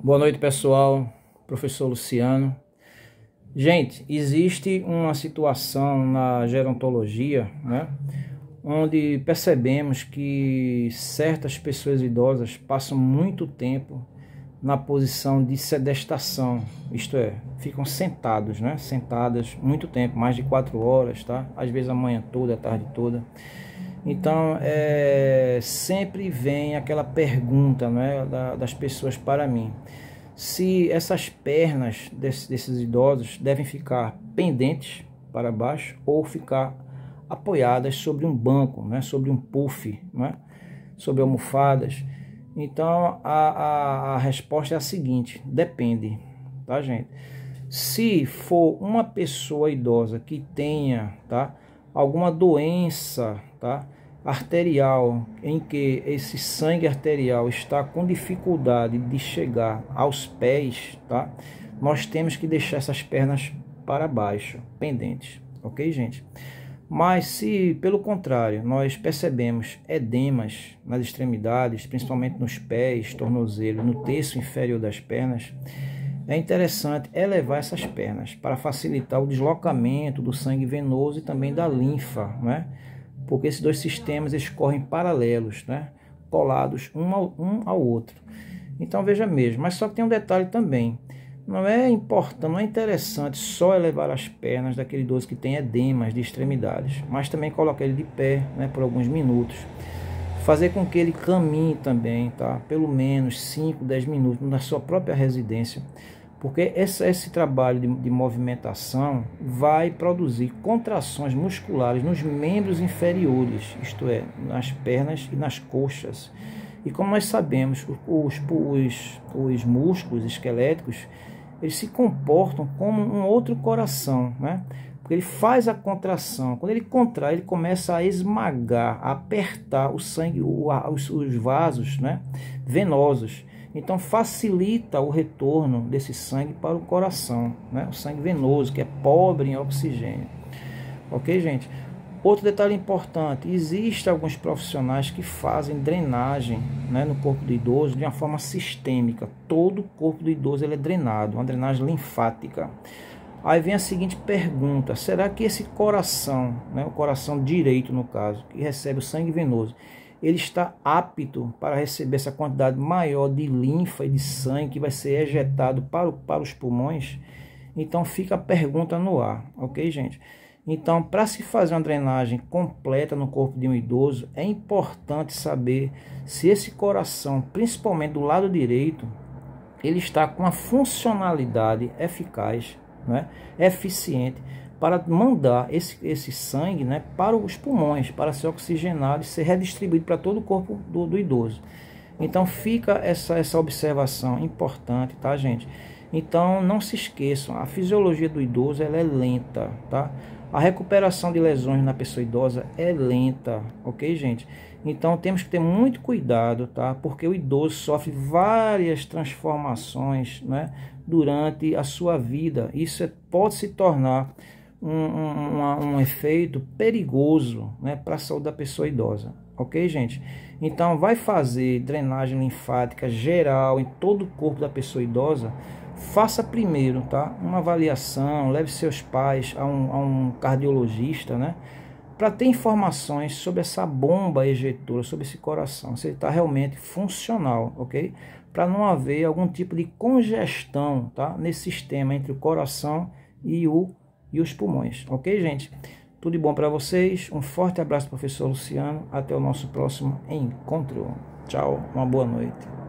Boa noite, pessoal. Professor Luciano. Gente, existe uma situação na gerontologia, né, onde percebemos que certas pessoas idosas passam muito tempo na posição de sedestação, isto é, ficam sentados, né, sentadas muito tempo, mais de 4 horas, tá? Às vezes a manhã toda, a tarde toda. Então, sempre vem aquela pergunta, né, das pessoas para mim, se essas pernas desses idosos devem ficar pendentes para baixo ou ficar apoiadas sobre um banco, né, sobre um puff, né, sobre almofadas. Então, a resposta é a seguinte: depende, tá, gente? Se for uma pessoa idosa que tenha, tá, alguma doença, tá, arterial, em que esse sangue arterial está com dificuldade de chegar aos pés, tá, nós temos que deixar essas pernas para baixo, pendentes, ok, gente? Mas se, pelo contrário, nós percebemos edemas nas extremidades, principalmente nos pés, tornozelo, no terço inferior das pernas, é interessante elevar essas pernas para facilitar o deslocamento do sangue venoso e também da linfa, né? Porque esses dois sistemas eles correm paralelos, né, colados um ao outro. Então veja mesmo, mas só que tem um detalhe também. Não é importante, não é interessante só elevar as pernas daquele idoso que tem edemas de extremidades, mas também colocar ele de pé, né, por alguns minutos. Fazer com que ele caminhe também, tá? Pelo menos 5, 10 minutos na sua própria residência. Porque esse trabalho de movimentação vai produzir contrações musculares nos membros inferiores, isto é, nas pernas e nas coxas. E como nós sabemos, os músculos esqueléticos, eles se comportam como um outro coração, né? Porque ele faz a contração. Quando ele contrai, ele começa a esmagar, a apertar o sangue, os vasos, né, venosos. Então facilita o retorno desse sangue para o coração, né? O sangue venoso, que é pobre em oxigênio. Ok, gente? Outro detalhe importante: existem alguns profissionais que fazem drenagem, né, no corpo do idoso de uma forma sistêmica. Todo o corpo do idoso ele é drenado, uma drenagem linfática. Aí vem a seguinte pergunta: será que esse coração, né, o coração direito no caso, que recebe o sangue venoso, ele está apto para receber essa quantidade maior de linfa e de sangue que vai ser ejetado para os pulmões? Então fica a pergunta no ar, ok, gente? Então, para se fazer uma drenagem completa no corpo de um idoso, é importante saber se esse coração, principalmente do lado direito, ele está com uma funcionalidade eficaz, né, eficiente, para mandar esse sangue, né, para os pulmões, para ser oxigenado e ser redistribuído para todo o corpo do idoso. Então fica essa observação importante, tá, gente? Então não se esqueçam, a fisiologia do idoso ela é lenta, tá? A recuperação de lesões na pessoa idosa é lenta, ok, gente? Então temos que ter muito cuidado, tá? Porque o idoso sofre várias transformações, né, durante a sua vida. Isso pode se tornar um efeito perigoso, né, para a saúde da pessoa idosa, ok, gente? Então vai fazer drenagem linfática geral em todo o corpo da pessoa idosa. Faça primeiro, tá, uma avaliação, leve seus pais a um cardiologista, né, para ter informações sobre essa bomba ejetora, sobre esse coração, se ele está realmente funcional, ok? Para não haver algum tipo de congestão, tá, nesse sistema entre o coração e os pulmões, ok, gente? Tudo de bom para vocês, um forte abraço, professor Luciano, até o nosso próximo encontro. Tchau, uma boa noite.